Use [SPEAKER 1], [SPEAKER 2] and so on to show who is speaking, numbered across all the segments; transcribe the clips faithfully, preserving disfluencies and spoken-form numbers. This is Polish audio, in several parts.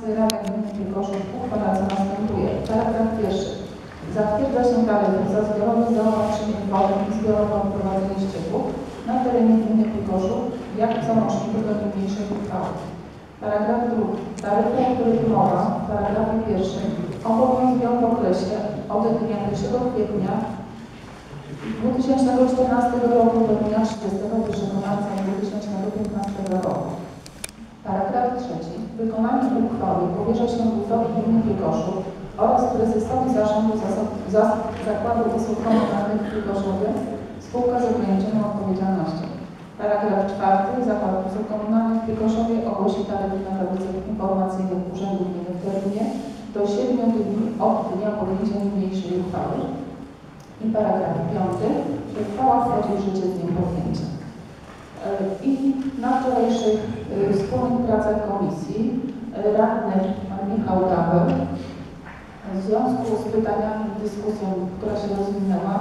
[SPEAKER 1] Rada Gminy Piekoszów uchwala, co następuje. Paragraf pierwszy. Zatwierdza się taryfy za zbiorowe zaopatrzenie w wodę i zbiorowe odprowadzenie ścieków na terenie Gminy Piekoszów jako załączniku do niniejszej uchwały. Paragraf drugi. Taryfy, o których mowa w paragrafie pierwszym, obowiązują w okresie od dnia pierwszego kwietnia dwa tysiące czternastego roku do dnia trzydziestego pierwszego marca dwa tysiące piętnastego roku. Paragraf trzeci. Wykonanie uchwały powierza się wójtowi Gminy Piekoszów oraz prezesowi Zarządu Zasad Zakładu Usług Komunalnych w Piekoszowie, spółka z ograniczoną odpowiedzialnością. Paragraf czwarty. Zakład Usług Komunalnych w Piekoszowie ogłosi taryfy na tablicach informacyjnych Urzędu Gminy w terminie do siedmiu dni od dnia podjęcia niniejszej uchwały. I paragraf piąty. Uchwała wchodzi w życie z dniem podjęcia. I na wczorajszych wspólnych pracach komisji radny pan Michał Gaweł w związku z pytaniami i dyskusją, która się rozwinęła,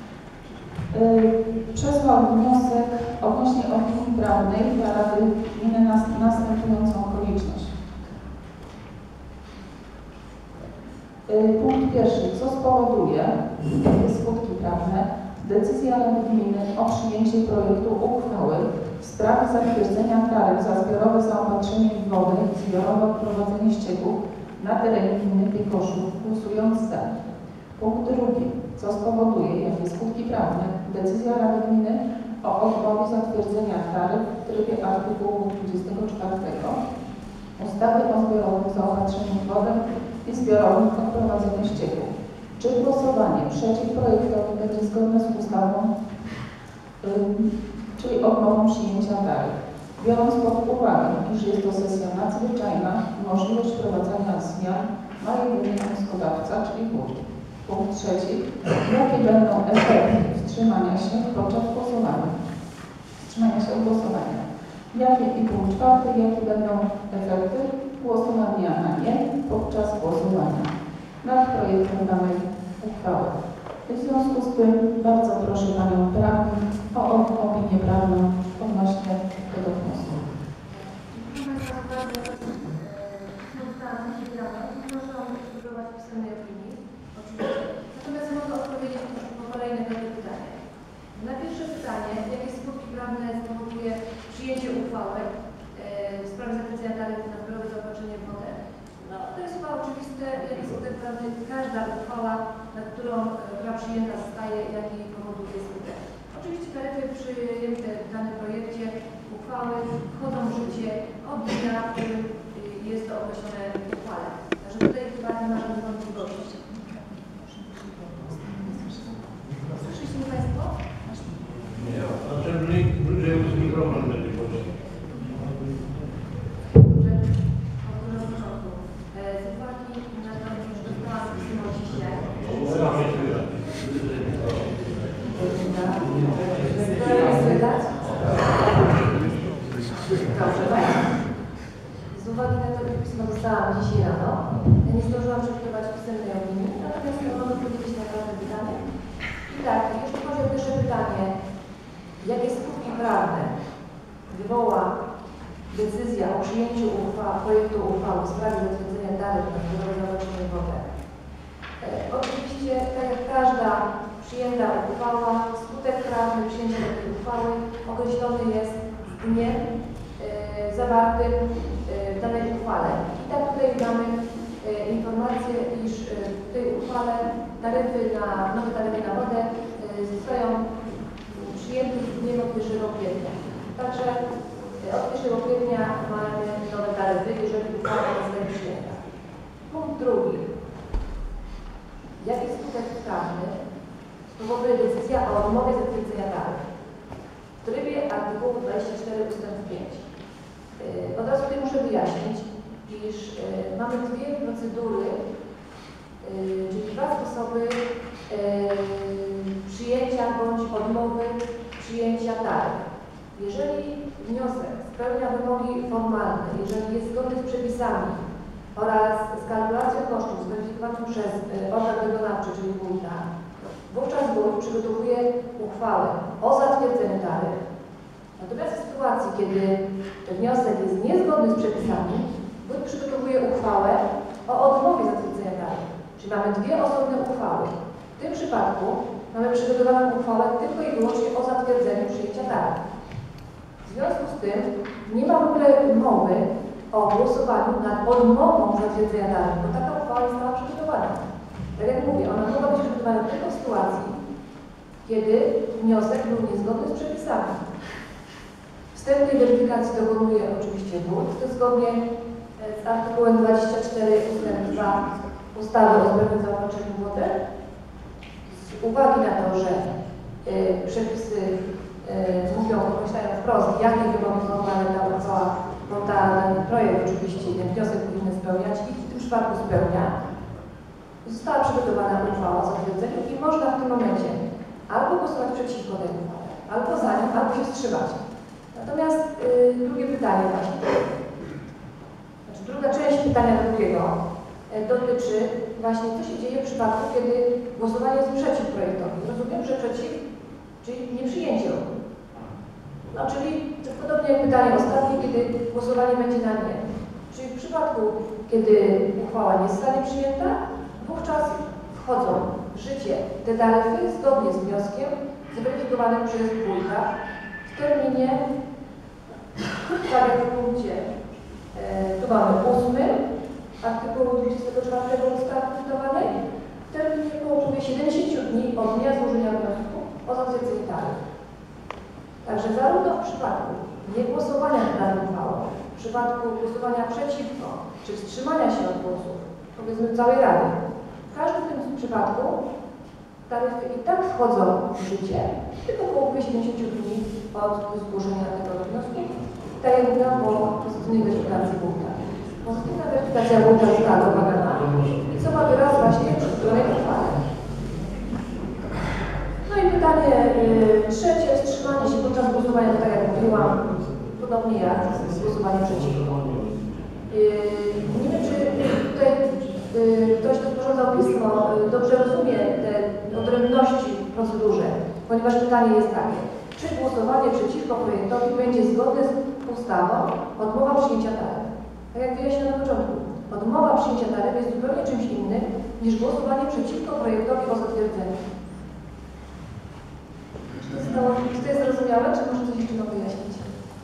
[SPEAKER 1] przesłał wniosek odnośnie opinii prawnej dla Rady Gminy na następującą okoliczność. Punkt pierwszy. Co spowoduje, jakie skutki prawne, decyzja Rady Gminy o przyjęciu projektu uchwały w sprawie zatwierdzenia taryf za zbiorowe zaopatrzenie w wodę i zbiorowe odprowadzenie ścieków na terenie Gminy Piekoszów, głosując za. Punkt drugi. Co spowoduje, jakie skutki prawne, decyzja Rady Gminy o odmowie zatwierdzenia taryf w trybie artykułu dwudziestego czwartego ustawy o zbiorowym zaopatrzeniu w wodę i zbiorowym odprowadzeniu ścieków. Czy głosowanie przeciw projektowi będzie zgodne z ustawą, yy, czyli odmową przyjęcia taryf? Biorąc pod uwagę, iż jest to sesja nadzwyczajna, możliwość wprowadzania zmian ma jedynie wnioskodawca, czyli wójt. Punkt trzeci. Jakie będą efekty wstrzymania się podczas głosowania? Wstrzymania się od głosowania. Jakie, i punkt czwarty. Jakie będą efekty głosowania na nie podczas głosowania nad projektem danej uchwały? W związku z tym bardzo proszę Panią Prawnik o opinię prawną odnośnie tego wniosku.
[SPEAKER 2] Proszę o używać pisemnej opinii, oczywiście. Natomiast mogę odpowiedzieć po kolei na to pytanie. Na pierwsze pytanie, jakie skutki prawne spowoduje przyjęcie uchwały w sprawie zatwierdzenia taryf na zbiorowe zaopatrzenie w wodę? No, to jest chyba oczywiste, jaki skutek prawny każda uchwała, nad którą, która przyjęta zostaje, jaki powoduje skutek. Oczywiście taryfy przyjęte w danym projekcie uchwały wchodzą w życie od dnia, w którym jest to określone w uchwale. Także tutaj chyba nie ma żadnych wątpliwości. Słyszycie mnie Państwo?
[SPEAKER 3] Nie, a czym bliżej z mikrofon będzie potrzebny?
[SPEAKER 2] Z uwagi na to, że dostałam pisemnościę. Słychać? Dobrze, Państwo. Z uwagi na to, że pismo dostałam dzisiaj rano, nie zdążyłam przygotować pisemnej opinii, natomiast mogę powiedzieć na każde pytanie. I tak, jeśli chodzi o pierwsze pytanie, jakie skutki prawne wywoła decyzja o przyjęciu uchwa projektu uchwały w sprawie zatwierdzenia taryf na zbiorowe zaopatrzenie w wodę? E, oczywiście, tak jak każda przyjęta uchwała, skutek prawny przyjęcia tej uchwały określony jest dniem e, zawartym e, w danej uchwale. I tak tutaj mamy e, informację, iż e, w tej uchwale taryfy na, nowe taryfy na wodę e, zostają przyjęte z dniem od pierwszego kwietnia. Także e, od pierwszego kwietnia mamy nowe taryfy, jeżeli uchwała zostaje przyjęta. Punkt drugi. Jaki skutek prawny spowoduje decyzja o odmowie zatwierdzenia taryf? W trybie artykułu dwudziestego czwartego ustęp pięć. Yy, od razu tutaj muszę wyjaśnić, iż yy, mamy dwie procedury, yy, czyli dwa sposoby yy, przyjęcia bądź odmowy przyjęcia taryf. Jeżeli wniosek spełnia wymogi formalne, jeżeli jest zgodny z przepisami oraz z kalkulacją kosztów zweryfikowaną przez yy, organ wykonawczy, czyli wójta, wówczas wójt przygotowuje uchwałę o zatwierdzeniu taryf. Natomiast w sytuacji, kiedy wniosek jest niezgodny z przepisami, wójt przygotowuje uchwałę Czyli mamy dwie osobne uchwały. W tym przypadku mamy przygotowaną uchwałę tylko i wyłącznie o zatwierdzeniu przyjęcia taryf. W związku z tym nie ma w ogóle mowy o głosowaniu nad odmową zatwierdzenia taryf, bo taka uchwała została przygotowana. Tak jak mówię, ona mogła być przygotowana tylko w sytuacji, kiedy wniosek był niezgodny z przepisami. Wstępnej weryfikacji dokonuje oczywiście wójt, to zgodnie z artykułem dwudziestym czwartym ustęp dwa ustawy o zbiorowym zaopatrzeniu w wodę. Z uwagi na to, że y, przepisy y, mówią, określają wprost, jakie wymogi formalne ta uchwała, bo ta, ten projekt oczywiście, ten wniosek powinien spełniać i w tym przypadku spełnia. Została przygotowana uchwała o zatwierdzeniu i można w tym momencie albo głosować przeciwko tej uchwale, albo za nią, albo się wstrzymać. Natomiast yy, drugie pytanie właśnie, znaczy druga część pytania drugiego yy, dotyczy właśnie, co się dzieje w przypadku, kiedy głosowanie jest przeciw projektowi. Rozumiem, że przeciw, czyli nieprzyjęcie. No, czyli podobnie jak pytanie ostatnie, kiedy głosowanie będzie na nie. Czyli w przypadku, kiedy uchwała nie zostanie przyjęta, wówczas wchodzą w życie te taryfy zgodnie z wnioskiem zweryfikowanym przez wójta w terminie, tak jak w punkcie, e, tu mamy ósmy, artykułu dwudziestego czwartego ustawy cytowanej, w terminie po upływie siedemdziesięciu dni od dnia złożenia wniosku o zatwierdzenie taryf. Także zarówno w przypadku niegłosowania nad daną uchwałą, w przypadku głosowania przeciwko, czy wstrzymania się od głosów, powiedzmy całej Rady, w każdym tym przypadku taryfy i tak wchodzą w życie tylko po upływie siedemdziesięciu dni od zgłoszenia tego wniosku. Tak jak mówiłam o pozytywnej weryfikacji wójta. Pozytywna weryfikacja wójta została domagana i co ma wyraz właśnie w przygotowanej uchwale. No i pytanie yy, trzecie, wstrzymanie się podczas głosowania, tak jak mówiłam, podobnie jak z głosowaniem przeciwko. Yy, nie wiem, czy tutaj yy, ktoś, kto sporządzał pismo, yy, dobrze rozumie te odrębności w procedurze, ponieważ pytanie jest takie, czy głosowanie przeciwko projektowi będzie zgodne z ustawą odmowa przyjęcia taryf. Tak jak wyjaśniłem na początku, odmowa przyjęcia taryf jest zupełnie czymś innym niż głosowanie przeciwko projektowi o zatwierdzeniu. Czy to jest zrozumiałe, czy może coś jeszcze mam wyjaśnić?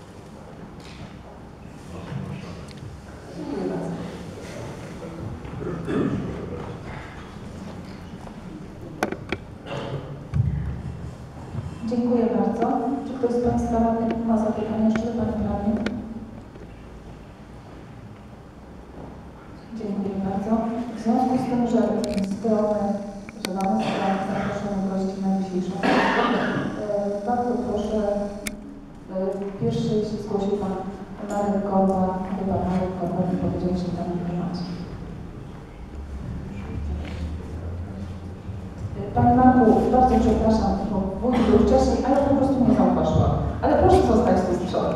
[SPEAKER 2] Dziękuję bardzo.
[SPEAKER 1] Dziękuję bardzo. Czy ktoś z Państwa radnych ma zapytania jeszcze do Pani Radnej? Dziękuję bardzo. W związku z tym, że strony, że mamy stronę zaproszonych gości na dzisiejszą e, bardzo proszę, e, pierwszy się zgłosił Pan Marek Korba, chyba Marek Korba nie powiedział się tam nie temacie. Panie Marku, bardzo przepraszam, bo wójt był wcześniej, ale po prostu nie zauważyłam. Ale proszę zostać tu z przodu.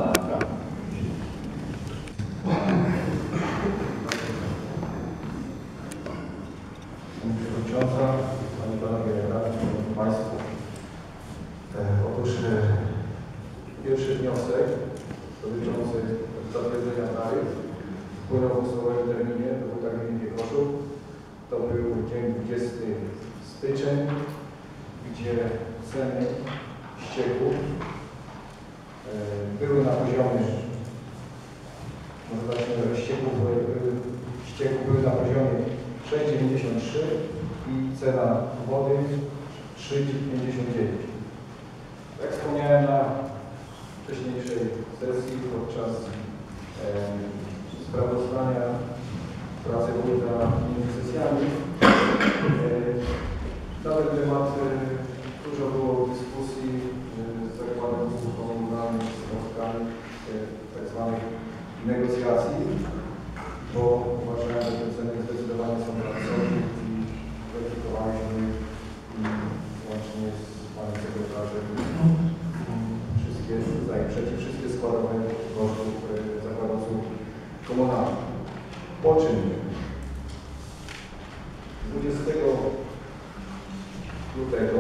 [SPEAKER 4] Pani Przewodnicząca, Pani Panowie Radni, Szanowni Państwo. E, otóż e, pierwszy wniosek dotyczący zatwierdzenia taryf wpłynął w ustawowym terminie do wójta gminy Piekoszu. To był dzień dwudziesty styczeń, gdzie ceny ścieków e, były na poziomie, może zacznę od ścieków, były, ścieków były na poziomie sześć dziewięćdziesiąt trzy i cena wody trzy pięćdziesiąt dziewięć. Jak wspomniałem na wcześniejszej sesji podczas e, sprawozdania pracy wójta między sesjami, e, na ten temat e, dużo było dyskusji e, z zakładem usług komunalnych, z związkami e, tak zwanych negocjacji, bo uważałem, że te ceny zdecydowanie są na wysokie i weryfikowaliśmy łącznie z panem sekretarzem wszystkie za i przeciw, wszystkie składowe kosztów zakładu usług komunalnych. Po czym dwudziestego lutego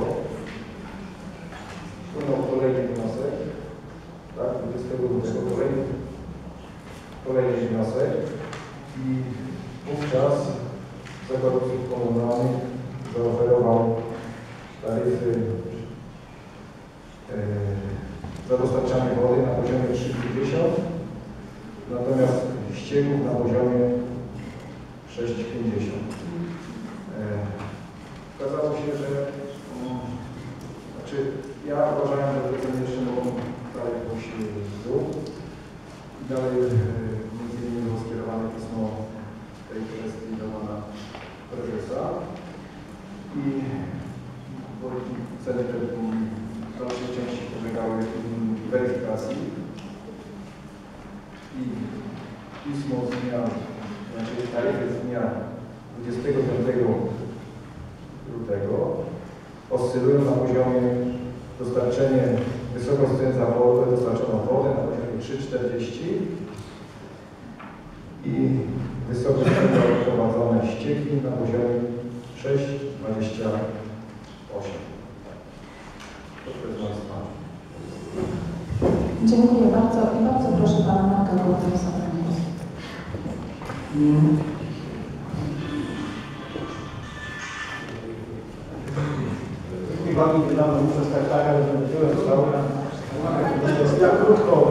[SPEAKER 4] wpłynął kolejny wniosek, tak, dwudziestego lutego kolejny, kolejny wniosek i wówczas Zakład Usług Komunalnych zaoferował taryfy e, za dostarczanie wody na poziomie trzy pięćdziesiąt, natomiast ścieków na poziomie sześć pięćdziesiąt. E, okazało się, że um, znaczy ja uważałem, że ten jeszcze mogą dalej pójść w dół. I dalej e, między innymi było skierowane pismo w tej kwestii do pana prezesa. I bo ceny te w dalszej części podlegały weryfikacji. I pismo z dnia, znaczy taryfy z dnia dwudziestego piątego lutego oscylują na poziomie dostarczenie, wysokość cen za wodę, dostarczoną wodę na poziomie trzy czterdzieści i wysokość cen za prowadzone ścieki na poziomie sześć dwadzieścia osiem. Proszę Państwa.
[SPEAKER 1] Dziękuję bardzo i bardzo proszę Pana Marka Gołębia o zabranie głosu.
[SPEAKER 5] Uwagi wydano muszę stać tak, ale byłem stał. Ja krótko.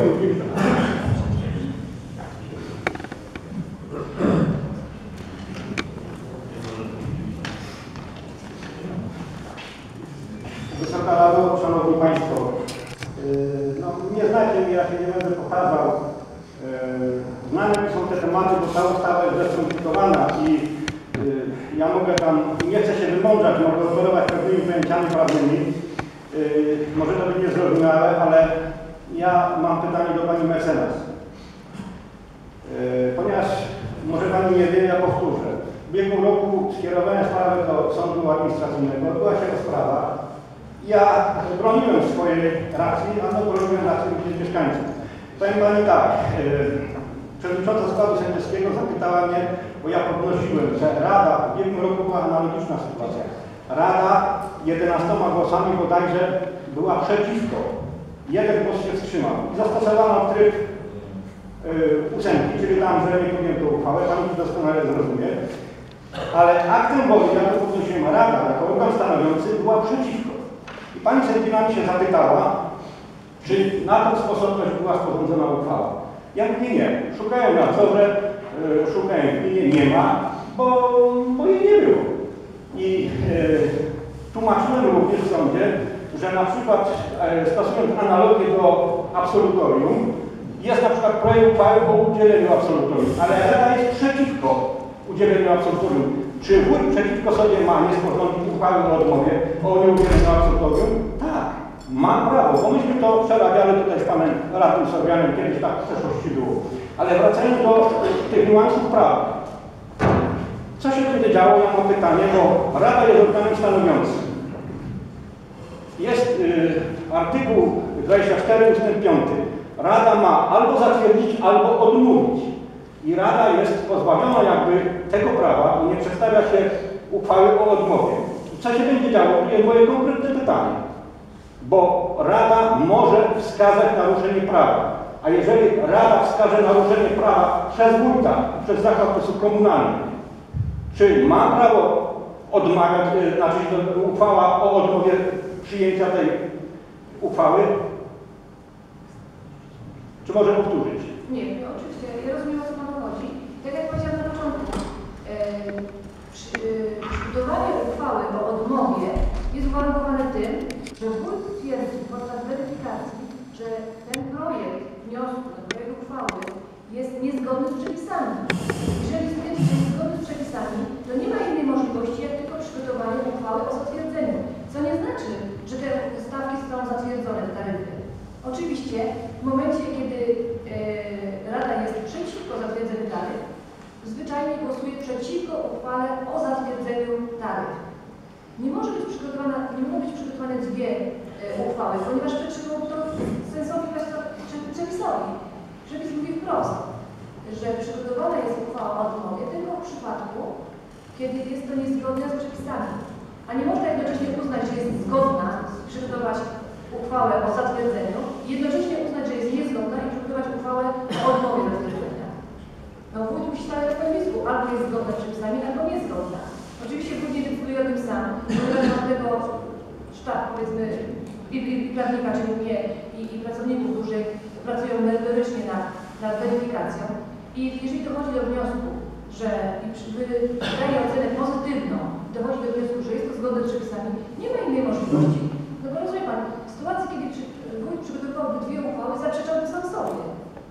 [SPEAKER 5] Wysoka Rado, Szanowni Państwo, no, nie znacie mnie, ja się nie będę powtarzał. Znane są te tematy, bo ta ustawa jest zresztą i ja mogę tam, nie chcę się wymądrzać, mogę operować pewnymi pojęciami prawnymi. Może to być niezrozumiałe, ale ja mam pytanie do Pani mecenas. Ponieważ może Pani nie wie, ja powtórzę. W ubiegłym roku skierowałem sprawę do sądu administracyjnego, odbyła się rozprawa. Ja broniłem swojej racji, a no broniłem racji mieszkańców. Powiem Pani tak, przewodnicząca składu sędziowskiego zapytała mnie, bo ja podnosiłem, że Rada, w ubiegłym roku była analogiczna sytuacja. Rada jedenastoma głosami bodajże była przeciwko. Jeden głos się wstrzymał. I zastosowano tryb yy, ósemki, czyli tam, że nie podjęto uchwałę, Pani to doskonale zrozumie. Ale aktem woli, jak to podnosiłem, Rada jako organ stanowiący była przeciwko. I Pani sędzina mi się zapytała, czy na tą sposobność była sporządzona uchwała. Ja mówię nie, szukają na dworze, yy, szukają w gminie, nie ma, bo, bo jej nie było. I yy, tłumaczyłem również w sądzie, że na przykład yy, stosując analogię do absolutorium, jest na przykład projekt uchwały o udzieleniu absolutorium, ale Rada jest przeciwko udzieleniu absolutorium. Czy wójt przeciwko sobie ma nie sporządzić uchwały o odmowie o nieudzieleniu absolutorium? Tak. Mam prawo, bo myśmy to przerabiali tutaj z panem radnym Sorbianem, kiedyś tak w przeszłości było. Ale wracając do tych niuansów prawa. Co się będzie działo? Ja mam pytanie, bo Rada jest organem stanowiącym. Jest y, artykuł dwadzieścia cztery ustęp piąty. Rada ma albo zatwierdzić, albo odmówić. I Rada jest pozbawiona jakby tego prawa, bo nie przedstawia się uchwały o odmowie. Co się będzie działo? To jest moje konkretne pytanie. Bo Rada może wskazać naruszenie prawa. A jeżeli Rada wskaże naruszenie prawa przez wójta, przez Zakład Usług Komunalnych, czy ma prawo odmawiać, znaczy uchwała o odmowie przyjęcia tej uchwały? Czy może powtórzyć?
[SPEAKER 2] Nie, nie, oczywiście. Ja rozumiem, o co Panu chodzi. Tak jak powiedziałam na początku, yy, przy, yy, przygotowanie uchwały o odmowie jest uwarunkowane tym, że wójt twierdzi podczas weryfikacji, że ten projekt wniosku, ten projekt uchwały jest niezgodny z przepisami. Jeżeli stwierdzi, że jest niezgodny z przepisami, to nie ma innej możliwości, jak tylko przygotowanie uchwały o zatwierdzeniu. Co nie znaczy, że te stawki zostaną zatwierdzone, te taryfy. Oczywiście w momencie, kiedy e, Rada jest przeciwko zatwierdzeniu taryf, zwyczajnie głosuje przeciwko uchwale o zatwierdzeniu taryf. Nie może być przygotowana, nie mogą być przygotowane dwie e, uchwały, ponieważ przeczyło to sensowi przepisowi. Przepis mówi wprost, że przygotowana jest uchwała o odmowie tylko w przypadku, kiedy jest to niezgodne z przepisami. A nie można jednocześnie uznać, że jest zgodna, przygotować uchwałę o zatwierdzeniu i jednocześnie uznać, że jest niezgodna i przygotować uchwałę o odmowie zatwierdzenia. No wójt musi stawiać w stanowisku, albo jest zgodna z przepisami, albo niezgodna. i prawnika, czyli mnie i, i pracowników, którzy pracują merytorycznie nad, nad weryfikacją. I jeżeli dochodzi do wniosku, że wydaje ocenę pozytywną, dochodzi do wniosku, że jest to zgodne z przepisami, nie ma innej możliwości. No bo rozumie Pan, w sytuacji, kiedy wójt przygotowałby dwie uchwały, zaprzeczałby sam sobie.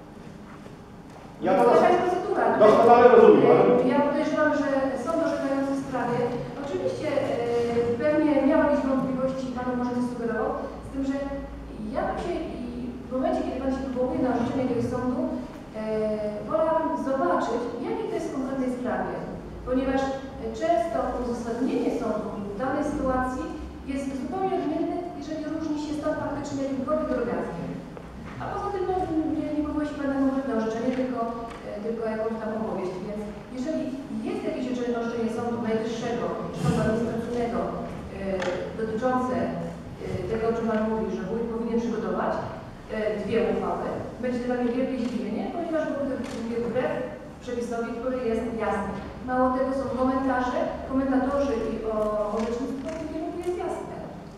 [SPEAKER 5] Ja to
[SPEAKER 2] Taka jest procedura.
[SPEAKER 5] doskonale rozumiem. Ale...
[SPEAKER 2] Ja podejrzewam, że sąd orzekający w sprawie oczywiście yy, pewnie miał jakieś wątpliwości i Panu może coś sugerował, z tym, że ja bym się i w momencie, kiedy Pan się powołuje na orzeczenie jakiegoś sądu, yy, wolałabym zobaczyć, jakie to jest w konkretnej sprawie, ponieważ często uzasadnienie sądu w danej sytuacji jest zupełnie odmienne, jeżeli różni się stan faktyczny jakimkolwiek drobiazgiem. A poza tym no, nie, nie powołuje się Pan na konkretne orzeczenie, tylko, e, tylko jakąś tam opowieść. Więc jeżeli jest jakieś orzeczenie Sądu Najwyższego, czy Sądu Administracyjnego e, dotyczące e, tego, o czym Pan mówi, że wójt powinien przygotować e, dwie uchwały, będzie to dla mnie wielkie zdziwienie, ponieważ mówię wbrew przepisowi, który jest jasny. Mało tego, są komentarze, komentatorzy i o orzecznictwo, nie mówię, jest jasne.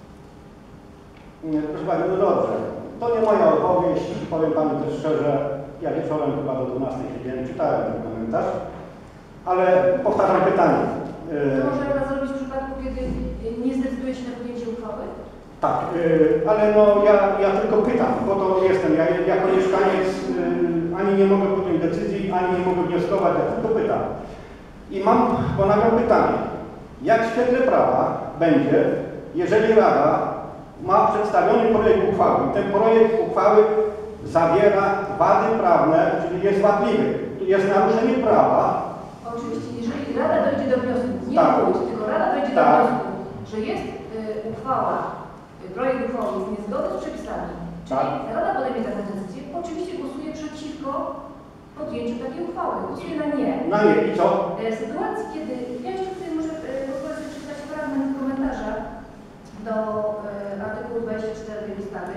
[SPEAKER 5] Nie, proszę Pani, no dobrze. To nie moja opowieść. Powiem Panu też szczerze, ja wieczorem chyba do dwunastej siedziałem, czytałem ten komentarz, ale powtarzam pytanie.
[SPEAKER 2] To może Rada zrobić w przypadku, kiedy nie zdecyduje się na podjęcie uchwały?
[SPEAKER 5] Tak, yy, ale no ja, ja tylko pytam, po to jestem. Ja jako mieszkaniec yy, ani nie mogę podjąć decyzji, ani nie mogę wnioskować, ja tylko pytam. I mam, ponawiam pytanie, jak w świetle prawa będzie, jeżeli Rada ma przedstawiony projekt uchwały i ten projekt uchwały zawiera wady prawne, czyli jest wadliwy, jest naruszenie prawa.
[SPEAKER 2] Oczywiście, jeżeli Rada dojdzie do wniosku, nie
[SPEAKER 5] tak.
[SPEAKER 2] wójt, tylko Rada dojdzie
[SPEAKER 5] tak.
[SPEAKER 2] do wniosku, że jest y, uchwała, y, projekt uchwały jest niezgodny z przepisami, czyli
[SPEAKER 5] tak.
[SPEAKER 2] Rada podejmie taką decyzję, oczywiście głosuje przeciwko podjęciu takiej uchwały, głosuje na nie.
[SPEAKER 5] Na nie i co?
[SPEAKER 2] W sytuacji, kiedy, ja jeszcze tutaj może pozwolę sobie przeczytać fragment komentarza do y, artykułu dwudziestego czwartego tej ustawy,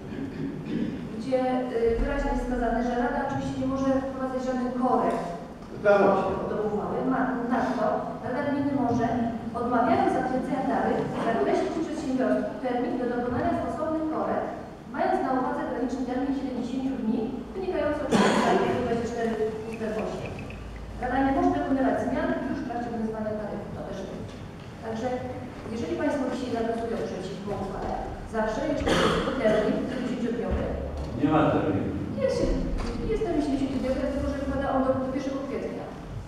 [SPEAKER 2] gdzie y, wyraźnie jest wskazane, że Rada oczywiście nie może wprowadzać żadnych korekt do, do uchwały. Nadto Rada Gminy może, odmawiając zatwierdzenia taryf, zakreślić przedsiębiorstwu termin do dokonania stosownych korekt, mając na uwadze graniczny termin siedemdziesięciu dni, wynikający oczywiście z artykułu dwudziestego czwartego ustęp osiem. Rada nie może dokonywać zmian już w trakcie obowiązywania taryf. To też jest. Także jeżeli Państwo dzisiaj zagłosują przeciwko uchwale, zawsze jeszcze jest termin siedemdziesięciodniowy.
[SPEAKER 3] Nie ma terminu.
[SPEAKER 2] Jest, jest termin siedemdziesięciodniowy, dlatego że wypada on do pierwszego kwietnia.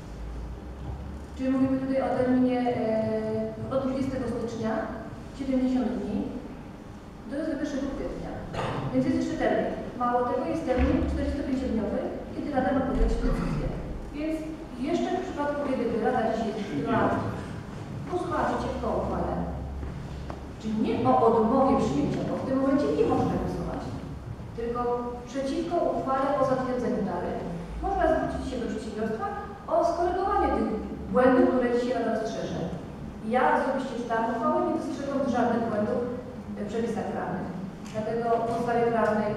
[SPEAKER 2] Czyli mówimy tutaj o terminie e, od dwudziestego stycznia, siedemdziesiąt dni, do pierwszego kwietnia. Więc jest jeszcze termin. Mało tego, jest termin czterdziestopięciodniowy, kiedy Rada ma podjąć decyzję. Więc jeszcze w przypadku, kiedy Rada dzisiaj ma posłuchać przeciwko uchwale, czyli nie o odmowie przyjęcia, bo w tym momencie nie można głosować, tylko przeciwko uchwale o zatwierdzeniu taryf, można zwrócić się do przedsiębiorstwa o skorygowanie tych błędów, które dzisiaj Rada dostrzeże. Ja osobiście czytałam uchwałę i nie dostrzegam żadnych błędów w przepisach prawnych. Dlatego w podstawie prawnej,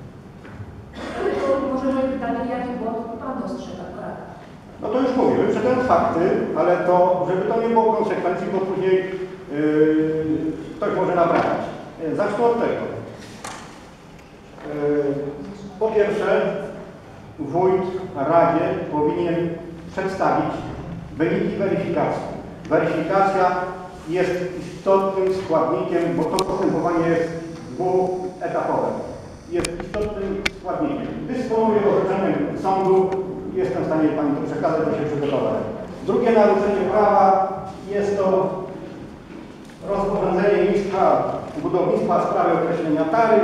[SPEAKER 2] dlatego może moje pytanie, jaki błąd Pan dostrzega?
[SPEAKER 5] No to już mówiłem, przedstawiam fakty, ale to, żeby to nie było konsekwencji, bo później yy, ktoś może nabrać. Yy, zacznę od tego. Yy, po pierwsze, wójt Radzie powinien przedstawić wyniki weryfikacji. Weryfikacja jest istotnym składnikiem, bo to postępowanie jest dwuetapowe. Jest istotnym składnikiem. Dysponuję orzeczeniem sądu, jestem w stanie Pani to przekazać, by się przygotować. Drugie naruszenie prawa jest to rozporządzenie ministra budownictwa w sprawie określenia taryf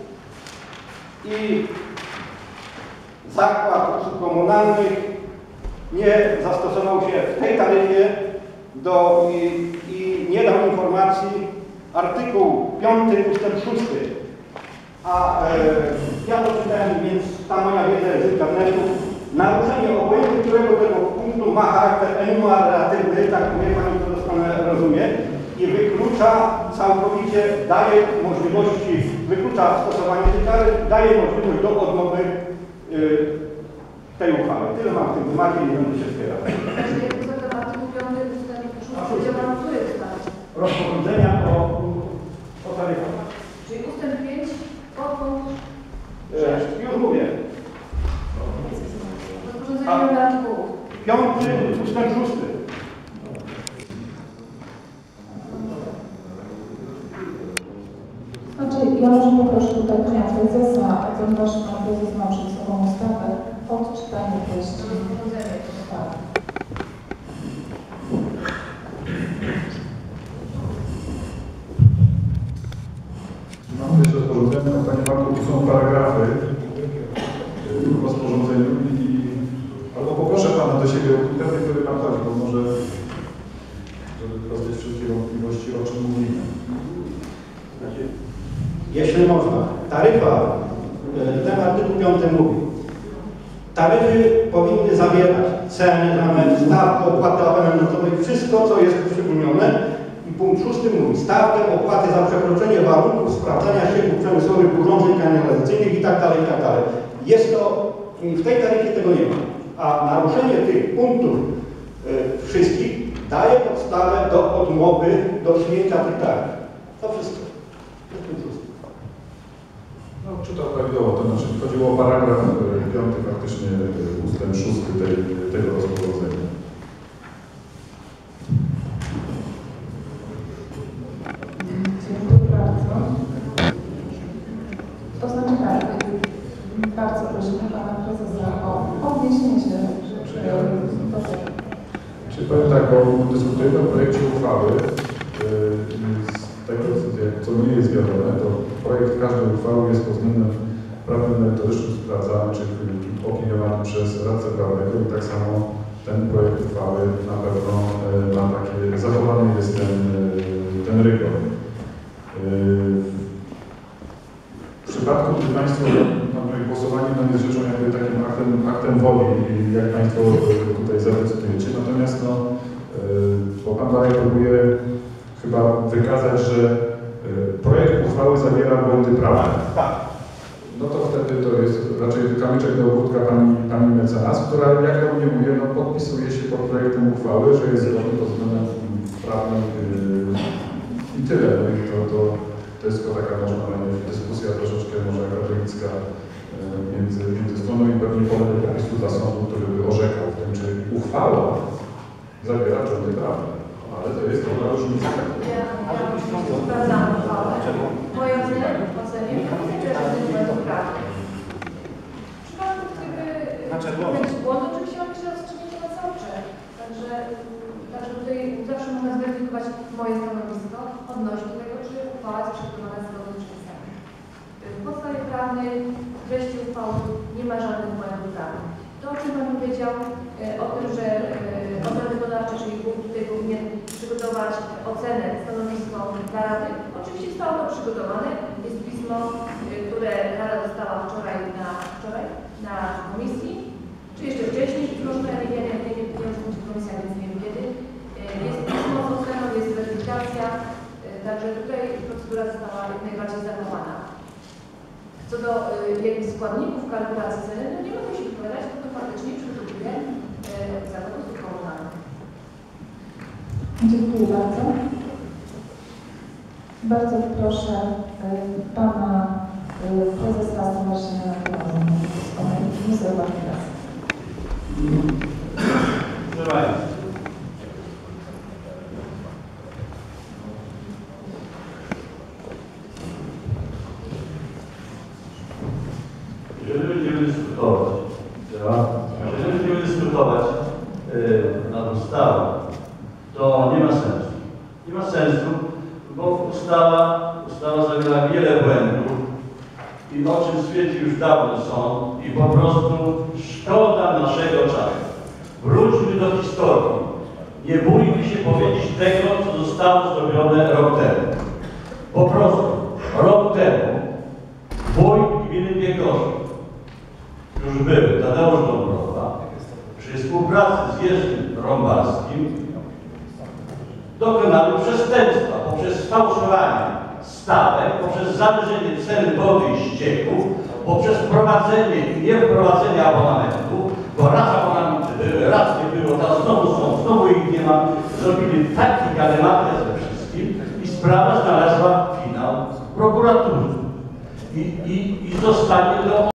[SPEAKER 5] i zakład usług komunalnych nie zastosował się w tej taryfie do, i, i nie dał informacji artykuł piąty ustęp szósty. A e, ja to czytałem, więc ta moja wiedza jest z internetu. Naruszenie obojętnie którego tego punktu ma charakter enumeratywny, tak mnie Pani to doskonale rozumie, i wyklucza całkowicie, daje możliwości, wyklucza stosowanie tej kary, daje możliwość do odmowy y, tej uchwały. Tyle mam w tym temacie i nie będę się wspierał. Rozporządzenia o, o taryfach.
[SPEAKER 2] Czyli ustęp
[SPEAKER 5] piąty, ustęp szósty.
[SPEAKER 1] Znaczy, ja może poproszę tutaj pana prezesa, ponieważ pan prezes ma przed sobą ustawę, o odczytanie treści. Tak.
[SPEAKER 6] Mam jeszcze rozporządzenie, panie Marku, tu są paragrafy w rozporządzeniu i albo poproszę pana do siebie, pewnie, który pan chodzi, bo może, żeby rozwiać wszystkie wątpliwości, o czym mówimy.
[SPEAKER 5] Znaczy, jeśli można, taryfa, ten artykuł piąty mówi, taryfy powinny zawierać ceny za metr, stawkę, opłaty abonamentowej, wszystko, co jest wyszczególnione. I punkt szósty mówi, stawkę opłaty za przekroczenie warunków sprawdzania ścieków przemysłowych, urządzeń kanalizacyjnych itd., itd. Jest to, w tej taryfie tego nie ma. A naruszenie tych punktów y, wszystkich daje podstawę do odmowy, do przyjęcia tych taryf. To wszystko. To jest punkt szósty.
[SPEAKER 6] No, czytał prawidłowo, to znaczy chodziło o paragraf piąty, faktycznie ustęp szósty tej, tego rozporządzenia.
[SPEAKER 1] Dziękuję bardzo. To znaczy tak, bardzo prosimy pana prezesa o odniesienie się do tego.
[SPEAKER 6] Czyli powiem tak, bo dyskutujemy o projekcie uchwały. Z tego, co nie jest wiadome, to projekt każdej uchwały jest pod względem prawnym merytorycznym sprawdzany, czy opiniowany przez radcę prawnego i tak samo ten projekt uchwały na pewno ma takie, zachowany jest ten, ten rygor. W przypadku, gdy Państwo no, głosowanie no, jest rzeczą jakby takim aktem, aktem woli, jak Państwo tutaj zadecydujecie, natomiast no, bo Pan dalej próbuje chyba wykazać, że projekt uchwały zawiera błędy prawne.
[SPEAKER 5] Tak.
[SPEAKER 6] No to wtedy to jest raczej kamyczek do ogródka pani, pani mecenas, która, jak ja mnie mówię, no, podpisuje się pod projektem uchwały, że jest zgodny pod względem prawnym yy, i tyle. No i to, to, to jest tylko taka można powiedzieć dyskusja troszeczkę może akademicka yy, między, między stroną i pewnie pole do popisu dla sądu, który by orzekał w tym, czy uchwała zawiera błędy prawne. Ale to jest trochę różnica.
[SPEAKER 2] Ja, ja oczywiście sprawdzam uchwałę. Moją ocenę, ocenię, że to jest błędów prawnych. W przypadku, gdyby będzie błąd, oczywiście mam jeszcze rozstrzygnięcie nadzorcze. Także, także tutaj zawsze można zweryfikować moje stanowisko odnośnie tego, czy uchwała jest przygotowana zgodnie z przepisami. W podstawie prawnej w treści uchwały nie ma żadnych błędów prawnych. To, o czym Pan powiedział, o tym, że organ wykonawczy, czyli tutaj powinien przygotować ocenę, stanowisko dla Rady. Oczywiście zostało to przygotowane. Jest pismo, które Rada dostała wczoraj na, wczoraj na komisji, czy jeszcze wcześniej, może ja nie wiem, nie wiem, nie komisja, więc nie wiem kiedy. Jest pismo z oceną, jest weryfikacja, także tutaj procedura została jak najbardziej zachowana. Co do y, jakichś składników kalkulacji ceny, no nie mogę się wypowiadać, bo to faktycznie przygotowuję y, zakład usług komunalnych.
[SPEAKER 1] Dziękuję bardzo. Bardzo proszę y, pana y, prezesa Stowarzyszenia Naturalnego, pana Józefa Krasa.
[SPEAKER 3] Proszę Państwa. Jeżeli będziemy dyskutować, jeżeli będziemy dyskutować yy, nad ustawą, to nie ma sensu. Nie ma sensu, bo ustawa, ustawa zawiera wiele błędów i o czym stwierdził już dawno sąd i po prostu szkoda naszego czasu. Wróćmy do historii. Nie bójmy się powiedzieć tego, co zostało zrobione rok temu. Po prostu rok temu wójt gminy Biegorze już były Tadeusz Dąbrowa przy współpracy z Jerzym Rąbarskim dokonali przestępstwa poprzez sfałszowanie stawek, poprzez zależenie ceny wody i ścieków, poprzez wprowadzenie i niewprowadzenie abonamentu, bo raz abonamenty były, raz nie było, teraz znowu są, znowu ich nie ma. Zrobili taki galimatię ze wszystkim i sprawa znalazła finał w prokuraturze. I, i, i zostanie to